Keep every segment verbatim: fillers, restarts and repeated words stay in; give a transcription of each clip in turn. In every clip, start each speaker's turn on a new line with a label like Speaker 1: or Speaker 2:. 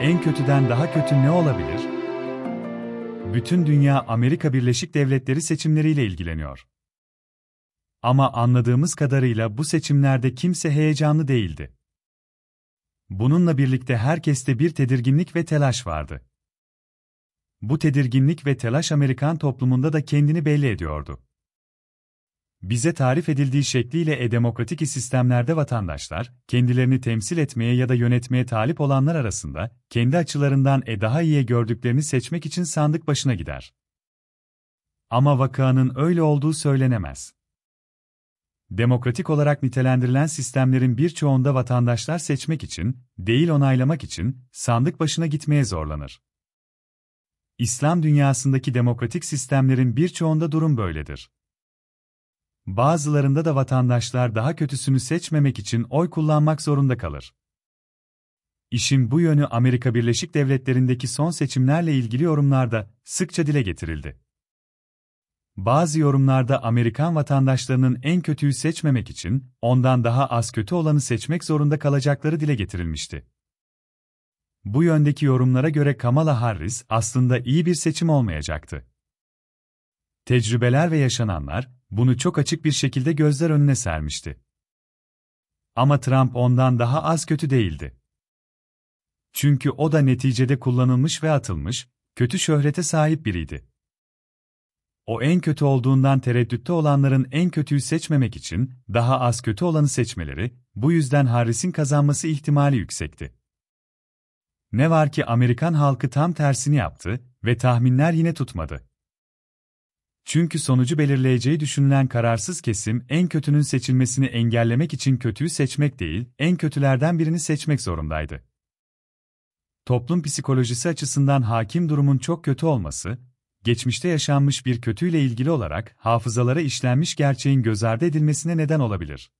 Speaker 1: En kötüden daha kötü ne olabilir? Bütün dünya Amerika Birleşik Devletleri seçimleriyle ilgileniyor. Ama anladığımız kadarıyla bu seçimlerde kimse heyecanlı değildi. Bununla birlikte herkeste bir tedirginlik ve telaş vardı. Bu tedirginlik ve telaş Amerikan toplumunda da kendini belli ediyordu. Bize tarif edildiği şekliyle e-demokratik sistemlerde vatandaşlar, kendilerini temsil etmeye ya da yönetmeye talip olanlar arasında, kendi açılarından e daha iyi gördüklerini seçmek için sandık başına gider. Ama vakanın öyle olduğu söylenemez. Demokratik olarak nitelendirilen sistemlerin birçoğunda vatandaşlar seçmek için, değil onaylamak için, sandık başına gitmeye zorlanır. İslam dünyasındaki demokratik sistemlerin birçoğunda durum böyledir. Bazılarında da vatandaşlar daha kötüsünü seçmemek için oy kullanmak zorunda kalır. İşin bu yönü Amerika Birleşik Devletleri'ndeki son seçimlerle ilgili yorumlarda sıkça dile getirildi. Bazı yorumlarda Amerikan vatandaşlarının en kötüyü seçmemek için ondan daha az kötü olanı seçmek zorunda kalacakları dile getirilmişti. Bu yöndeki yorumlara göre Kamala Harris aslında iyi bir seçim olmayacaktı. Tecrübeler ve yaşananlar bunu çok açık bir şekilde gözler önüne sermişti. Ama Trump ondan daha az kötü değildi. Çünkü o da neticede kullanılmış ve atılmış, kötü şöhrete sahip biriydi. O en kötü olduğundan tereddütte olanların en kötüyü seçmemek için daha az kötü olanı seçmeleri, bu yüzden Harris'in kazanması ihtimali yüksekti. Ne var ki Amerikan halkı tam tersini yaptı ve tahminler yine tutmadı. Çünkü sonucu belirleyeceği düşünülen kararsız kesim en kötünün seçilmesini engellemek için kötüyü seçmek değil, en kötülerden birini seçmek zorundaydı. Toplum psikolojisi açısından hakim durumun çok kötü olması, geçmişte yaşanmış bir kötüyle ilgili olarak hafızalara işlenmiş gerçeğin göz ardı edilmesine neden olabilir.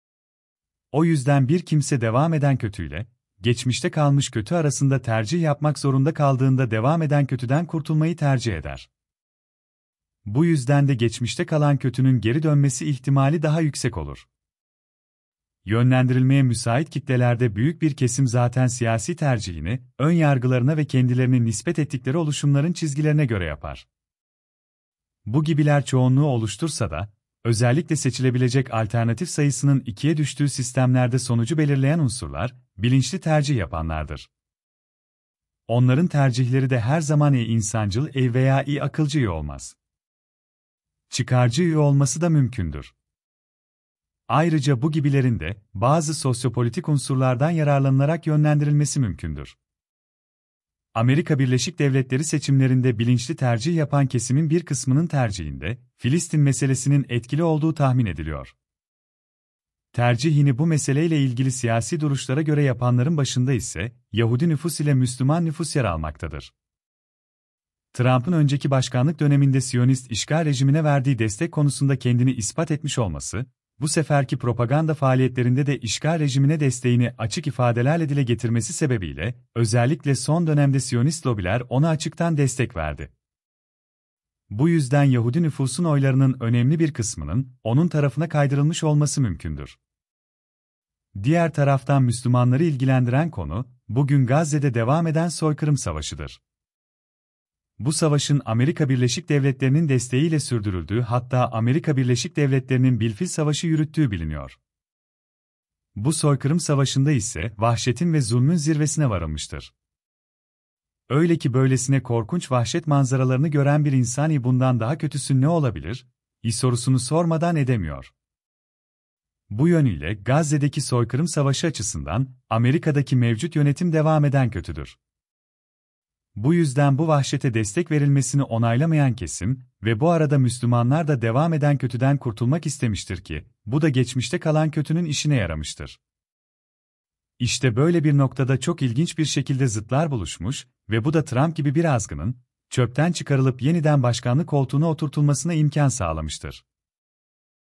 Speaker 1: O yüzden bir kimse devam eden kötüyle, geçmişte kalmış kötü arasında tercih yapmak zorunda kaldığında devam eden kötüden kurtulmayı tercih eder. Bu yüzden de geçmişte kalan kötünün geri dönmesi ihtimali daha yüksek olur. Yönlendirilmeye müsait kitlelerde büyük bir kesim zaten siyasi tercihini, ön yargılarına ve kendilerini nispet ettikleri oluşumların çizgilerine göre yapar. Bu gibiler çoğunluğu oluştursa da, özellikle seçilebilecek alternatif sayısının ikiye düştüğü sistemlerde sonucu belirleyen unsurlar, bilinçli tercih yapanlardır. Onların tercihleri de her zaman iyi insancıl iyi veya iyi akılcı iyi olmaz. Çıkarcı iyi olması da mümkündür. Ayrıca bu gibilerin de bazı sosyopolitik unsurlardan yararlanılarak yönlendirilmesi mümkündür. Amerika Birleşik Devletleri seçimlerinde bilinçli tercih yapan kesimin bir kısmının tercihinde Filistin meselesinin etkili olduğu tahmin ediliyor. Tercihini bu meseleyle ilgili siyasi duruşlara göre yapanların başında ise Yahudi nüfus ile Müslüman nüfus yer almaktadır. Trump'ın önceki başkanlık döneminde Siyonist işgal rejimine verdiği destek konusunda kendini ispat etmiş olması, bu seferki propaganda faaliyetlerinde de işgal rejimine desteğini açık ifadelerle dile getirmesi sebebiyle, özellikle son dönemde Siyonist lobiler ona açıktan destek verdi. Bu yüzden Yahudi nüfusun oylarının önemli bir kısmının onun tarafına kaydırılmış olması mümkündür. Diğer taraftan Müslümanları ilgilendiren konu, bugün Gazze'de devam eden soykırım savaşıdır. Bu savaşın Amerika Birleşik Devletleri'nin desteğiyle sürdürüldüğü, hatta Amerika Birleşik Devletleri'nin bilfil savaşı yürüttüğü biliniyor. Bu soykırım savaşında ise vahşetin ve zulmün zirvesine varılmıştır. Öyle ki böylesine korkunç vahşet manzaralarını gören bir insan bundan daha kötüsü ne olabilir, İ sorusunu sormadan edemiyor. Bu yönüyle Gazze'deki soykırım savaşı açısından Amerika'daki mevcut yönetim devam eden kötüdür. Bu yüzden bu vahşete destek verilmesini onaylamayan kesim ve bu arada Müslümanlar da devam eden kötüden kurtulmak istemiştir ki, bu da geçmişte kalan kötünün işine yaramıştır. İşte böyle bir noktada çok ilginç bir şekilde zıtlar buluşmuş ve bu da Trump gibi bir azgının, çöpten çıkarılıp yeniden başkanlık koltuğuna oturtulmasına imkan sağlamıştır.